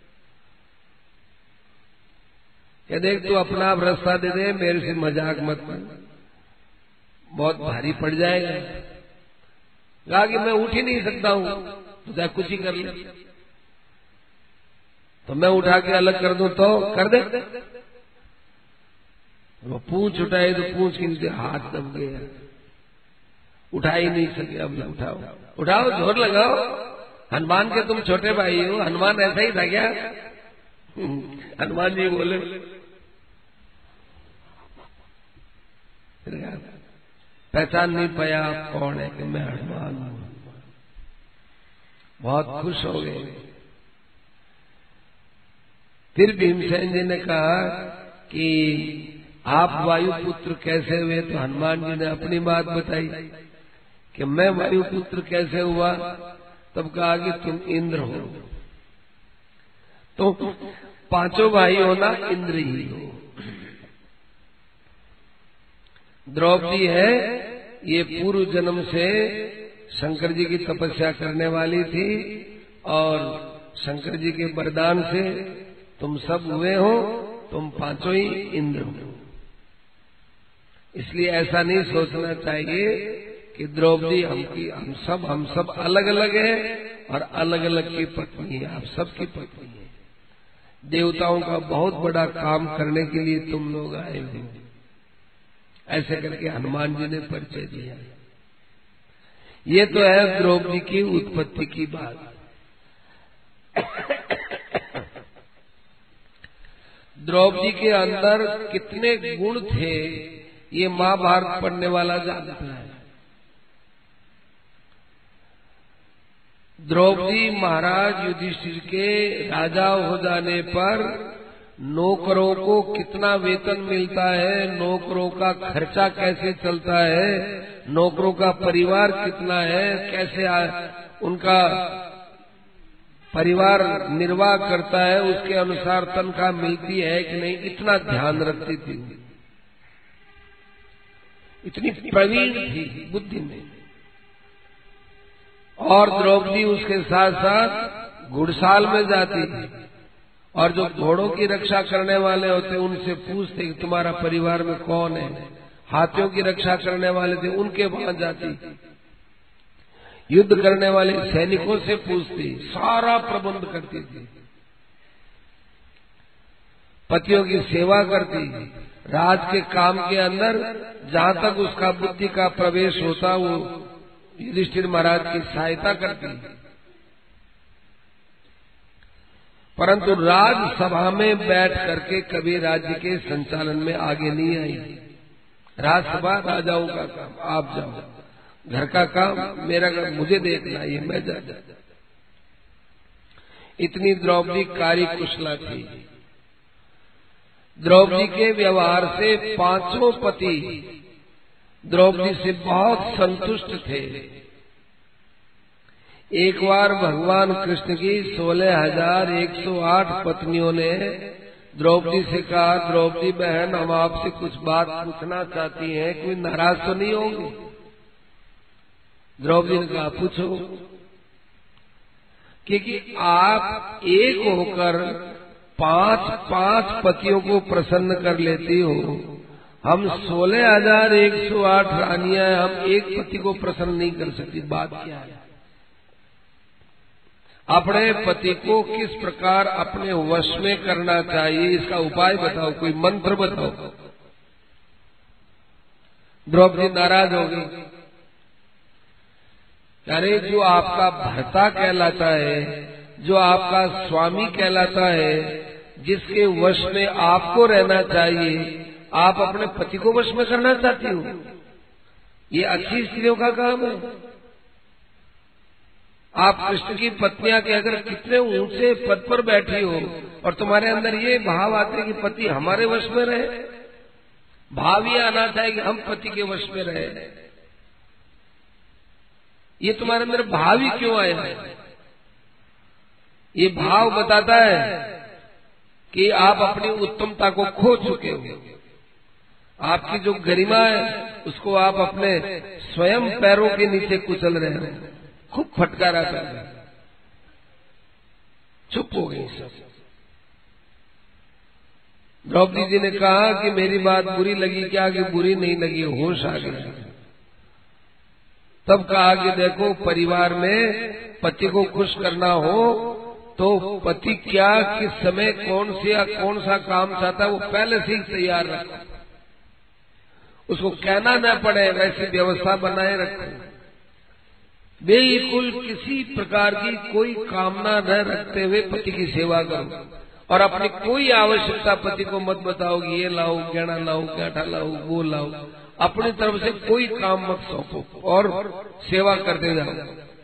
क्या देख तू अपना आप रास्ता दे दे, मेरे से मजाक मत कर, बहुत भारी पड़ जाएगा। कहा कि मैं उठ ही नहीं सकता हूं, तो चाहे कुछ ही कर ले, तो मैं उठा के अलग कर दूं तो कर दे। वो पूंछ उठाए तो पूंछ के नीचे हाथ दब गया, उठा ही नहीं सके। अब उठाओ उठाओ, जोर लगाओ, हनुमान के तुम छोटे भाई हो। हनुमान ऐसा ही था क्या? हनुमान जी बोले पहचान नहीं पाया कौन है, कि मैं हनुमान हूं। बहुत खुश हो गए। फिर भीमसेन जी ने कहा कि आप वायुपुत्र कैसे हुए? तो हनुमान जी ने अपनी बात बताई कि मैं वायुपुत्र कैसे हुआ। तब कहा कि तुम इंद्र हो, तो 5 भाई हो ना, इंद्र ही हो। द्रौपदी है, ये पूर्व जन्म से शंकर जी की तपस्या करने वाली थी, और शंकर जी के वरदान से तुम सब हुए हो, तुम 5 ही इंद्र हो। इसलिए ऐसा नहीं सोचना चाहिए कि द्रौपदी हम सब अलग अलग है और अलग अलग की पत्नी है। आप सबकी पत्नी है। देवताओं का बहुत बड़ा काम करने के लिए तुम लोग आए हो। ऐसे करके हनुमान जी ने परिचय दिया। ये तो है द्रौपदी की उत्पत्ति की बात। द्रौपदी के अंदर कितने गुण थे, ये महाभारत पढ़ने वाला जानता है। द्रौपदी महाराज युधिष्ठिर के राजा हो जाने पर नौकरों को कितना वेतन मिलता है, नौकरों का खर्चा कैसे चलता है, नौकरों का परिवार कितना है, कैसे उनका परिवार निर्वाह करता है, उसके अनुसार तनख्वाह मिलती है कि नहीं, इतना ध्यान रखती थी। इतनी प्रवीण थी बुद्धि में। और द्रौपदी उसके साथ साथ घुड़साल में जाती थी, और जो घोड़ों की रक्षा करने वाले होते उनसे पूछते कि तुम्हारा परिवार में कौन है। हाथियों की रक्षा करने वाले थे, उनके वहां जाती। युद्ध करने वाले सैनिकों से पूछती, सारा प्रबंध करती थी। पतियों की सेवा करती, राज के काम के अंदर जहां तक उसका बुद्धि का प्रवेश होता वो युधिष्ठिर महाराज की सहायता करती। परंतु राजसभा में बैठ करके कभी राज्य के संचालन में आगे नहीं आई। राजसभा राजाओं का काम, आप जाओ, घर का काम मेरा काम, मुझे देखना, ये मैं जा। इतनी द्रौपदी कार्य कुशला थी। द्रौपदी के व्यवहार से 5 पति द्रौपदी से बहुत संतुष्ट थे। एक बार भगवान कृष्ण की 16,108 पत्नियों ने द्रौपदी से कहा, द्रौपदी बहन हम आपसे कुछ बात पूछना चाहती हैं, कोई नाराज तो नहीं होंगे? द्रौपदी ने कहा पूछो। क्योंकि आप एक होकर 5 पतियों को प्रसन्न कर लेती हो, हम 16,108 रानियां, हम एक पति को प्रसन्न नहीं कर सकती। बात क्या है? अपने पति को किस प्रकार अपने वश में करना चाहिए, इसका उपाय बताओ, कोई मंत्र बताओ। द्रौपदी नाराज हो गई। अरे जो आपका भर्ता कहलाता है, जो आपका स्वामी कहलाता है, जिसके वश में आपको रहना चाहिए, आप अपने पति को वश में करना चाहती हो? ये अच्छी स्त्रियों का काम है। आप कृष्ण की पत्नियां के अगर कितने ऊंचे पद पर बैठी हो और तुम्हारे अंदर ये भाव आते कि पति हमारे वश में रहे, भाव ये आना चाहिए कि हम पति के वश में रहे, ये तुम्हारे अंदर भाव ही क्यों आया? ये भाव बताता है कि आप अपनी उत्तमता को खो चुके हो। आपकी जो गरिमा है उसको आप अपने स्वयं पैरों के नीचे कुचल रहे हो। खूब फटकारा पैदा, चुप हो गई सब। द्रौपदी जी ने कहा कि मेरी बात बुरी लगी क्या? कि बुरी नहीं लगी, होश आ गया। तब कहा कि देखो, परिवार में पति को खुश करना हो तो पति क्या, किस समय कौन सा काम चाहता है वो पहले से ही तैयार रखो, उसको कहना न पड़े, वैसी व्यवस्था बनाए रखो। बिल्कुल किसी प्रकार की कोई कामना न रखते हुए पति की सेवा करो, और अपनी कोई आवश्यकता पति को मत बताओ कि ये लाओ, गहना लाओ, गाठा लाओ, वो लाओ। अपनी तरफ से कोई काम मत सौंपो और सेवा करते जाओ।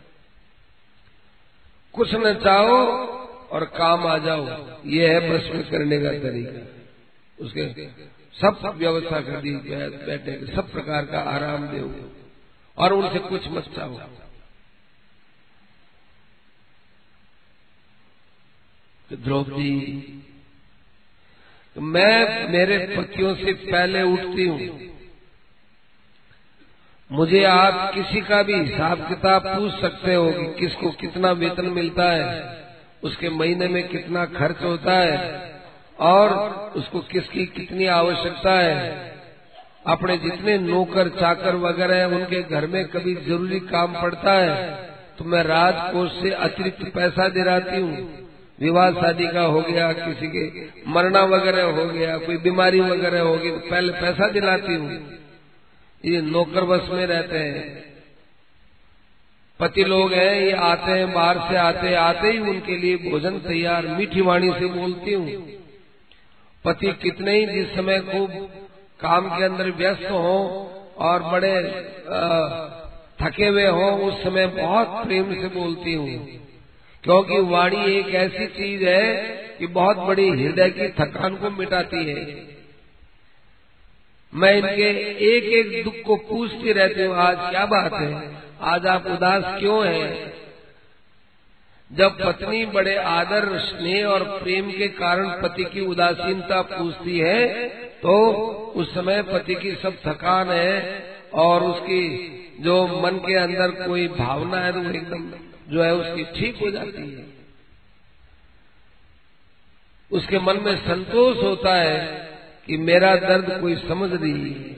कुछ न चाहो और काम आ जाओ, ये है बस में करने का तरीका। उसके सब व्यवस्था कर दी, बैठे सब प्रकार का आराम दो और उनसे कुछ मत चाहो। द्रौपदी, मैं मेरे पतियों से पहले उठती हूँ, मुझे आप किसी का भी हिसाब किताब पूछ सकते हो कि किसको कितना वेतन मिलता है, उसके महीने में कितना खर्च होता है और उसको किसकी कितनी आवश्यकता है। अपने जितने नौकर चाकर वगैरह हैं उनके घर में कभी जरूरी काम पड़ता है तो मैं राजकोष से अतिरिक्त पैसा दिलाती हूँ। विवाह शादी का हो गया, किसी के मरना वगैरह हो गया, कोई बीमारी वगैरह होगी तो पहले पैसा दिलाती हूँ। ये नौकर बस में रहते हैं। पति लोग हैं, ये आते हैं, बाहर से आते ही उनके लिए भोजन तैयार, मीठी वाणी से बोलती हूँ। पति कितने ही जिस समय खूब काम के अंदर व्यस्त हो और बड़े थके हुए हो, उस समय बहुत प्रेम से बोलती हूँ, क्योंकि वाणी एक ऐसी चीज है कि बहुत बड़ी हृदय की थकान को मिटाती है। मैं इनके एक एक दुख को पूछती रहती हूँ, आज क्या बात है, आज आप उदास क्यों हैं? जब पत्नी बड़े आदर, स्नेह और प्रेम के कारण पति की उदासीनता पूछती है तो उस समय पति की सब थकान है और उसकी जो मन के अंदर कोई भावना है तो वो एकदम जो है उसकी ठीक हो जाती है। उसके मन में संतोष होता है कि मेरा दर्द कोई समझ रही है।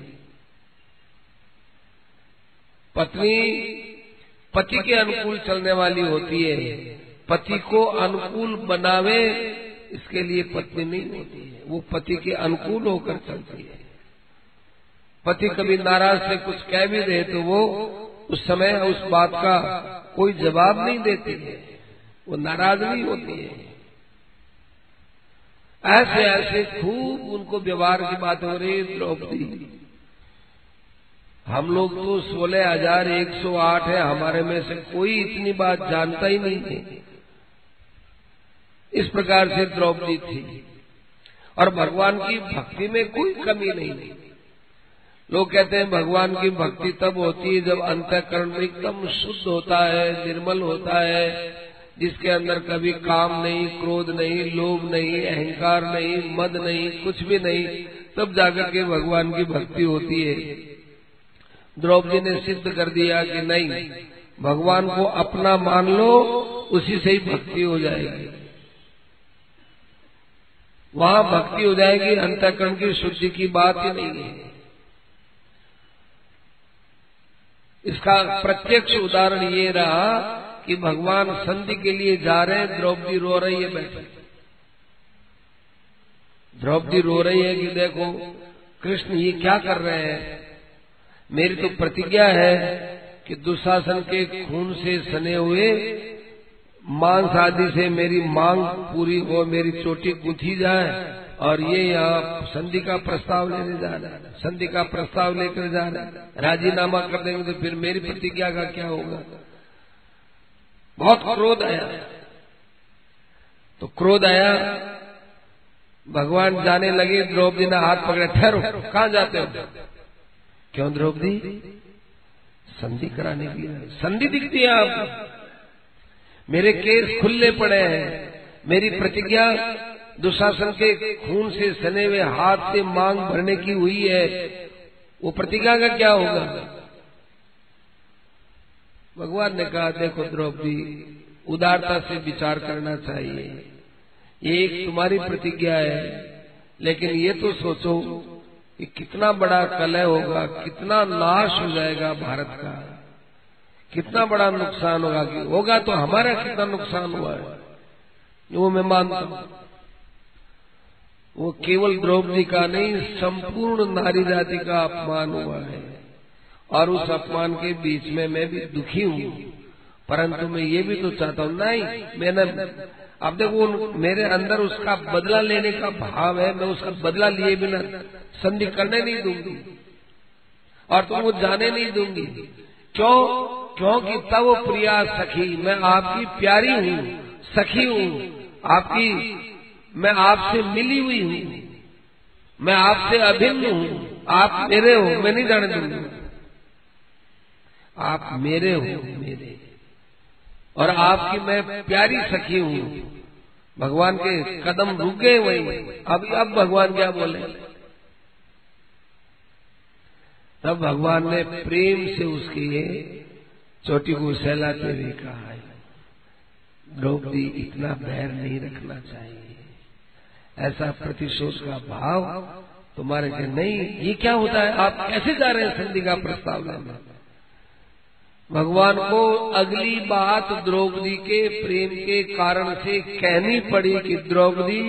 पत्नी पति के अनुकूल चलने वाली होती है, पति को अनुकूल बनावे इसके लिए पत्नी नहीं होती है, वो पति के अनुकूल होकर चलती है। पति कभी नाराज से कुछ कह भी दे तो वो उस समय उस बात का कोई जवाब नहीं देती है, वो नाराज नहीं होती है। ऐसे ऐसे खूब उनको व्यवहार की बात हो रही। द्रौपदी, हम लोग तो 16,108 है, हमारे में से कोई इतनी बात जानता ही नहीं है। इस प्रकार से द्रौपदी थी और भगवान की भक्ति में कोई कमी नहीं थी। लोग कहते हैं भगवान की भक्ति तब होती है जब अंतःकरण एकदम शुद्ध होता है, निर्मल होता है, जिसके अंदर कभी काम नहीं, क्रोध नहीं, लोभ नहीं, अहंकार नहीं, मद नहीं, कुछ भी नहीं, तब जाकर के भगवान की भक्ति होती है। द्रौपदी ने सिद्ध कर दिया कि नहीं, भगवान को अपना मान लो, उसी से ही भक्ति हो जाएगी। वहां भक्ति हो जाएगी, अंतःकरण की शुद्धि की बात ही नहीं है। इसका प्रत्यक्ष उदाहरण ये रहा कि भगवान संधि के लिए जा रहे हैं, द्रौपदी रो रही है बैठे। द्रौपदी रो रही है कि देखो कृष्ण ये क्या कर रहे हैं, मेरी तो प्रतिज्ञा है कि दुशासन के खून से सने हुए मांस आदि से मेरी मांग पूरी हो, मेरी चोटी गुंथी जाए, और ये यहाँ संधि का प्रस्ताव लेने जा रहा है, संधि का प्रस्ताव लेकर जा रहा है। राजीनामा कर देंगे तो फिर मेरी प्रतिज्ञा का क्या होगा। बहुत क्रोध आया, तो क्रोध आया, भगवान जाने लगे, द्रौपदी ने हाथ पकड़े, ठहरो, कहाँ जाते हो? क्यों द्रौपदी? संधि कराने के लिए। संधि दिखती है आपको? मेरे केस खुले पड़े हैं, मेरी प्रतिज्ञा दुशासन के खून से सने हुए हाथ से मांग भरने की हुई है, वो प्रतिज्ञा का क्या होगा? भगवान ने कहा देखो द्रौपदी, उदारता से विचार करना चाहिए। ये एक तुम्हारी प्रतिज्ञा है, लेकिन ये तो सोचो कि कितना बड़ा कलह होगा, कितना नाश हो जाएगा भारत का, कितना बड़ा नुकसान होगा। होगा तो हमारा कितना नुकसान हुआ है, वो मैं मानता हूं। वो केवल द्रौपदी का नहीं, संपूर्ण नारी जाति का अपमान हुआ है, और उस अपमान के बीच में मैं भी दुखी हूं। परंतु मैं ये भी तो चाहता हूं, नहीं मैंने, अब देखो मेरे अंदर उसका बदला लेने का भाव है, मैं उसका बदला लिए बिना संधि करने नहीं दूंगी, और तुम वो जाने नहीं दूंगी। क्यों? क्योंकि तब प्रिया सखी, मैं आपकी प्यारी हूं, सखी हूं आपकी, मैं आपसे मिली हुई हूं, मैं आपसे अभिन्न हूं, आप मेरे हो, मैं नहीं जाने दूंगी। आप मेरे हो, मेरे, और आपकी मैं प्यारी सखी हूं। भगवान के कदम रुक गए वहीं। अब भगवान क्या बोले? तब भगवान ने प्रेम से उसकी चोटी को सहलाते हुए कहा है, द्रौपदी इतना बैर नहीं रखना चाहिए, ऐसा प्रतिशोध का भाव तुम्हारे के नहीं। ये क्या होता है? आप कैसे जा रहे हैं संधि का प्रस्ताव लेने? भगवान को अगली बात द्रौपदी के प्रेम के कारण से कहनी पड़ी कि द्रौपदी,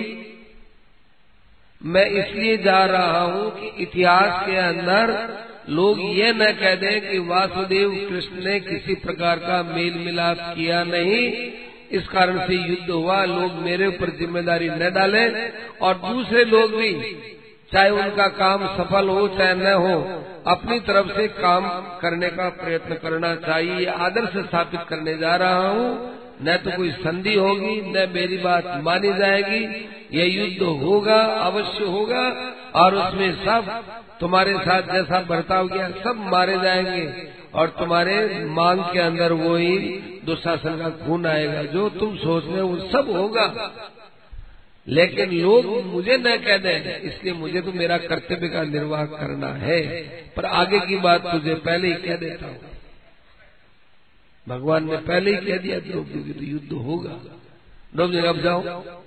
मैं इसलिए जा रहा हूं कि इतिहास के अंदर लोग ये न कह दें कि वासुदेव कृष्ण ने किसी प्रकार का मेल मिलाप किया नहीं, इस कारण से युद्ध हुआ, लोग मेरे ऊपर जिम्मेदारी न डालें, और दूसरे लोग भी चाहे उनका काम सफल हो चाहे न हो, अपनी तरफ से काम करने का प्रयत्न करना चाहिए। आदर्श स्थापित करने जा रहा हूं, न तो कोई संधि होगी, न मेरी बात मानी जाएगी। यह युद्ध होगा, अवश्य होगा, और उसमें सब तुम्हारे साथ जैसा बर्ताव किया सब मारे जाएंगे, और तुम्हारे मांग के अंदर वो ही दुशासन का खून आएगा। जो तुम सोच रहे हो वो सब होगा, लेकिन लोग मुझे न कह दें, इसलिए मुझे तो मेरा कर्तव्य का निर्वाह करना है। पर आगे की बात तुझे पहले ही कह देता हूँ। भगवान ने पहले ही कह दिया द्रौपदी की तो युद्ध होगा। द्रौपदी अब जाओ,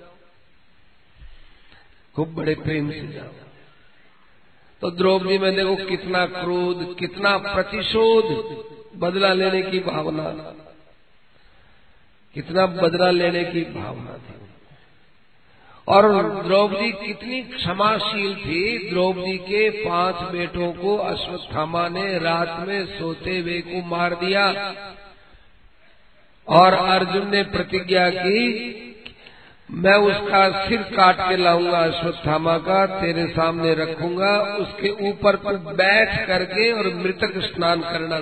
खूब बड़े प्रेम से जाओ। तो द्रौपदी में देखो कितना क्रोध, कितना प्रतिशोध, बदला लेने की भावना, कितना बदला लेने की भावना थी। और द्रौपदी कितनी क्षमाशील थी। द्रौपदी के 5 बेटों को अश्वत्थामा ने रात में सोते हुए को मार दिया, और अर्जुन ने प्रतिज्ञा की, मैं उसका सिर काट के लाऊंगा, अश्वत्थामा का तेरे सामने रखूंगा, उसके ऊपर तू बैठ करके और मृतक स्नान करना।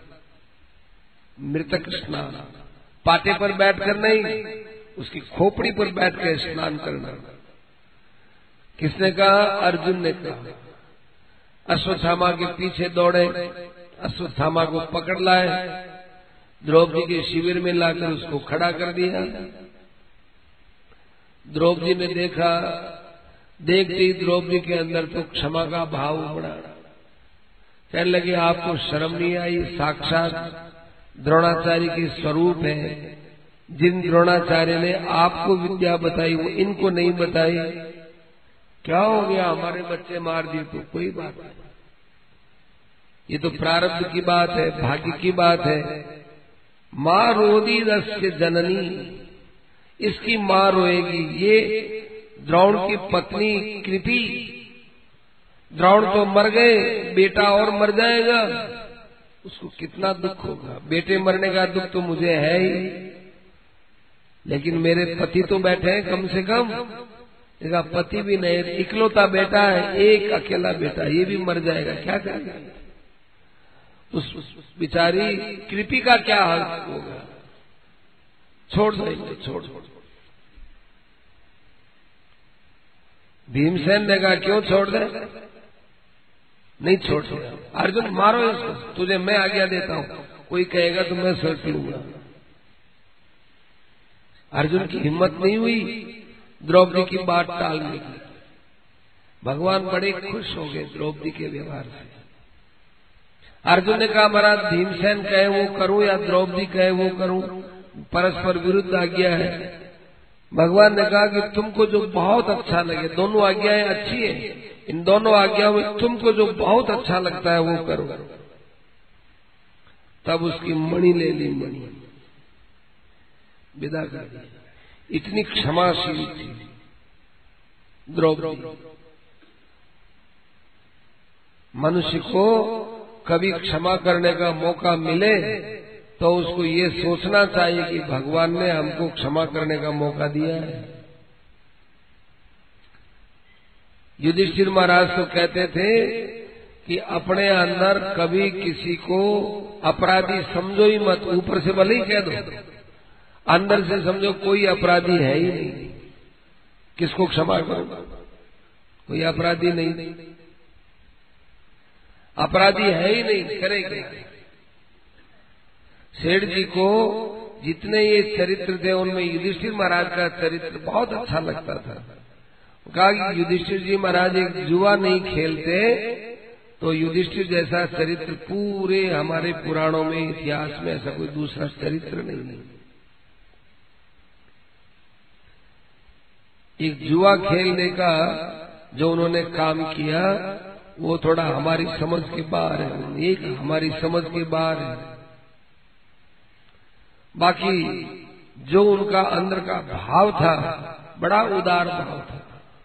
मृतक स्नान, पाटे पर बैठ कर नहीं, उसकी खोपड़ी पर बैठ कर स्नान करना। किसने कहा? अर्जुन ने कहा। अश्वत्थामा के पीछे दौड़े, अश्वत्थामा को पकड़ लाए, द्रौपदी के शिविर में लाकर उसको खड़ा कर दिया। द्रौपदी ने देखा, देखती द्रौपदी के अंदर तो क्षमा का भाव उमड़ा। कहने लगे आपको शर्म नहीं आई? साक्षात द्रोणाचार्य के स्वरूप है। जिन द्रोणाचार्य ने आपको विद्या बताई वो इनको नहीं बताई। क्या हो गया? हमारे बच्चे मार दिए तो कोई बात नहीं, ये तो प्रारब्ध की बात है, भाग्य की बात है। माँ रोदी रस्य जननी, इसकी माँ रोएगी। ये द्रोण की पत्नी कृपी, द्रोण तो मर गए, बेटा और मर जाएगा, उसको कितना दुख होगा। बेटे मरने का दुख तो मुझे है ही, लेकिन मेरे पति तो बैठे हैं कम से कम। इसका पति भी नहीं, इकलौता बेटा है, एक अकेला बेटा, ये भी मर जाएगा, क्या करेगा? उस बिचारी कृपी का क्या हाल होगा? छोड़ देंगे, छोड़। भीमसेन ने कहा क्यों छोड़ दे? नहीं छोड़ दिया। अर्जुन मारो इसको, तुझे मैं आज्ञा देता हूं, कोई कहेगा तो मैं सर लूंगा। अर्जुन की हिम्मत नहीं हुई। द्रौपदी की बात टालने की। भगवान बड़े खुश हो गए द्रौपदी के व्यवहार से। अर्जुन ने कहा महाराज भीमसेन कहे वो करूं या द्रौपदी कहे वो करूं, परस्पर विरुद्ध आज्ञा है। भगवान ने कहा कि तुमको जो बहुत अच्छा लगे, दोनों आज्ञाएं अच्छी हैं, इन दोनों आज्ञाओं में तुमको जो बहुत अच्छा लगता है वो करो। तब उसकी मणि ले ली, मणि विदा कर दी। इतनी क्षमाशील थी द्रौपदी। मनुष्य को कभी क्षमा करने का मौका मिले तो उसको ये सोचना चाहिए कि भगवान ने हमको क्षमा करने का मौका दिया है। युधिष्ठिर महाराज तो कहते थे कि अपने अंदर कभी किसी को अपराधी समझो ही मत, ऊपर से भले ही कह दो, अंदर से समझो कोई अपराधी है ही नहीं, किसको क्षमा करो, कोई अपराधी नहीं, अपराधी है ही नहीं, करेगा। सेठ जी को जितने ये चरित्र थे उनमें युधिष्ठिर महाराज का चरित्र बहुत अच्छा लगता था। कहा कि युधिष्ठिर जी महाराज एक जुआ नहीं खेलते तो युधिष्ठिर जैसा चरित्र पूरे हमारे पुराणों में, इतिहास में ऐसा कोई दूसरा चरित्र नहीं। एक जुआ खेलने का जो उन्होंने काम किया वो थोड़ा हमारी समझ के बाहर है, एक हमारी समझ के बाहर है। बाकी जो उनका अंदर का भाव था बड़ा उदार भाव था।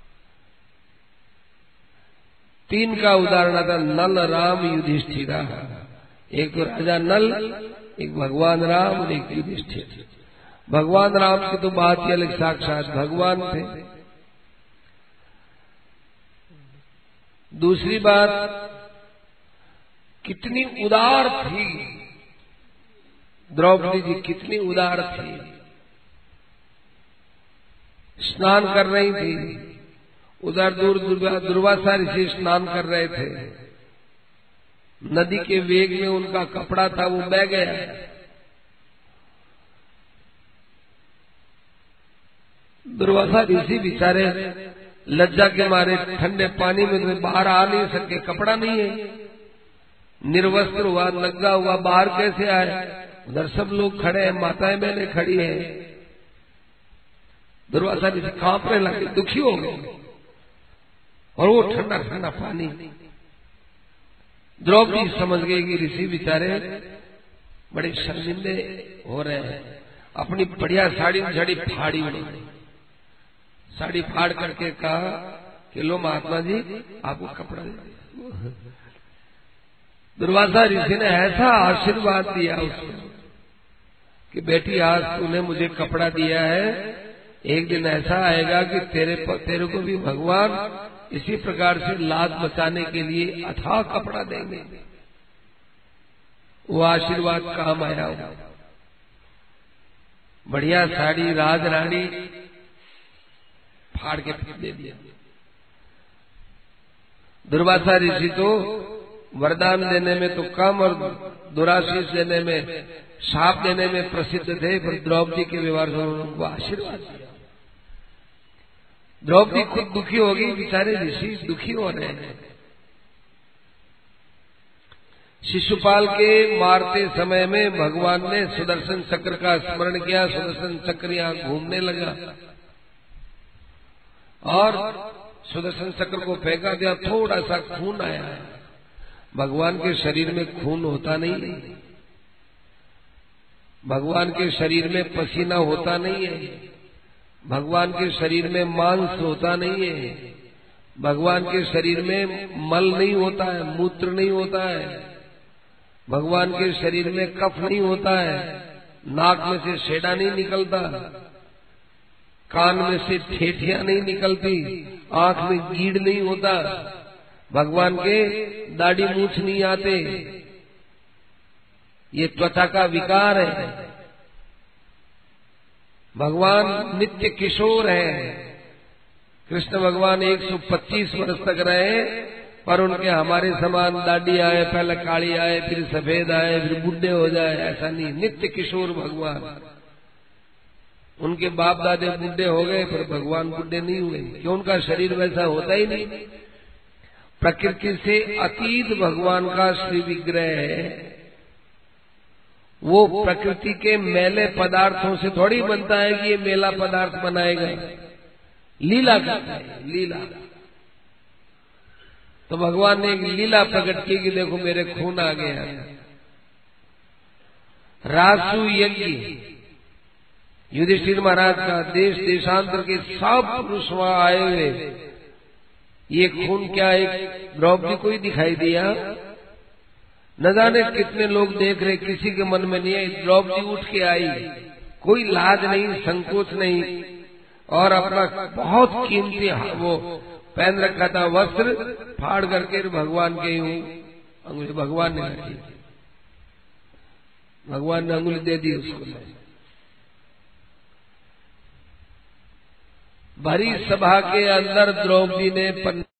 3 का उदाहरण आता नल, राम, युधिष्ठिरा। एक तो राजा नल, एक भगवान राम और एक युधिष्ठिर। भगवान राम की तो बात ही अलग, साक्षात भगवान थे। दूसरी बात, कितनी उदार थी द्रौपदी जी, कितनी उदार थी। स्नान कर रही थी, उधर दूर दुर्वासा ऋषि स्नान कर रहे थे। नदी के वेग में उनका कपड़ा था वो बह गया। दुर्वासा ऋषि बेचारे लज्जा के मारे ठंडे पानी में बाहर आ नहीं सके, कपड़ा नहीं है, निर्वस्त्र हुआ, नंगा हुआ, बाहर कैसे आए। उधर सब लोग खड़े हैं, माताएं बहनें खड़ी हैं। दुर्वासा ऋषि कांपने लगे, दुखी हो गए, और वो ठंडा ठंडा पानी। द्रौपदी समझ गई कि ऋषि बेचारे बड़े शर्मिंदे हो रहे हैं। अपनी बढ़िया साड़ी झड़ी फाड़ी उन्होंने, साड़ी फाड़ करके कहा कि लो महात्मा जी आपको कपड़ा दे। दुर्वासा ऋषि ने ऐसा आशीर्वाद दिया उसको कि बेटी आज तूने मुझे कपड़ा दिया है, एक दिन ऐसा आएगा कि तेरे को भी भगवान इसी प्रकार से लाज बचाने के लिए अथाह कपड़ा देंगे। वो आशीर्वाद काम आया। बढ़िया साड़ी राज रानी फाड़ के दे दिया। दुर्वासा ऋषि तो वरदान देने में तो कम और दुराशीष देने में, शाप देने में प्रसिद्ध थे, पर द्रौपदी के व्यवहार से उनको आशीर्वाद दिया। द्रौपदी खुद दुखी होगी, बेचारे ऋषि दुखी हो रहे हैं। शिशुपाल के मारते समय में भगवान ने सुदर्शन चक्र का स्मरण किया। सुदर्शन चक्र यहां घूमने लगा और सुदर्शन चक्र को फेंका दिया, थोड़ा सा खून आया। भगवान के शरीर में खून होता नहीं, भगवान के शरीर में पसीना होता नहीं है, भगवान के शरीर में मांस होता नहीं है, भगवान के शरीर में मल नहीं होता है, मूत्र नहीं होता है, भगवान के शरीर में कफ नहीं होता है, नाक में से शेडा नहीं निकलता, कान में से ठेठियां नहीं निकलती, आंख में गीड़ नहीं होता, भगवान के दाढ़ी मूछ नहीं आते। ये त्वचा का विकार है। भगवान नित्य किशोर है। कृष्ण भगवान 125 वर्ष तक रहे, पर उनके हमारे समान दाढ़ी आए, पहले काली आए, फिर सफेद आए, फिर बुढ़े हो जाए, ऐसा नहीं, नित्य किशोर भगवान। उनके बाप दादे बुढ़े हो गए, पर भगवान बुढ़े नहीं हुए, क्यों? उनका शरीर वैसा होता ही नहीं। प्रकृति से अतीत भगवान का श्री विग्रह है। वो प्रकृति के मैले पदार्थों से थोड़ी बनता है कि ये मेला पदार्थ बनाएगा। लीला करता है, लीला। तो भगवान ने एक लीला प्रकट की कि देखो मेरे खून आ गया। रासु यज्ञ युधिष्ठिर महाराज का, देश देशांतर के सब पुरुष वहां आए हुए, ये खून क्या एक द्रौपदी को ही दिखाई दिया? न जाने कितने लोग देख रहे, किसी के मन में नहीं है। द्रौपदी उठ के आई, कोई लाज नहीं, संकोच नहीं, और अपना बहुत कीमती वो पहन रखा था वस्त्र फाड़ करके भगवान के अंगुली, भगवान ने रखी, भगवान ने अंगुली दे दी उसको। भरी सभा के अंदर द्रौपदी ने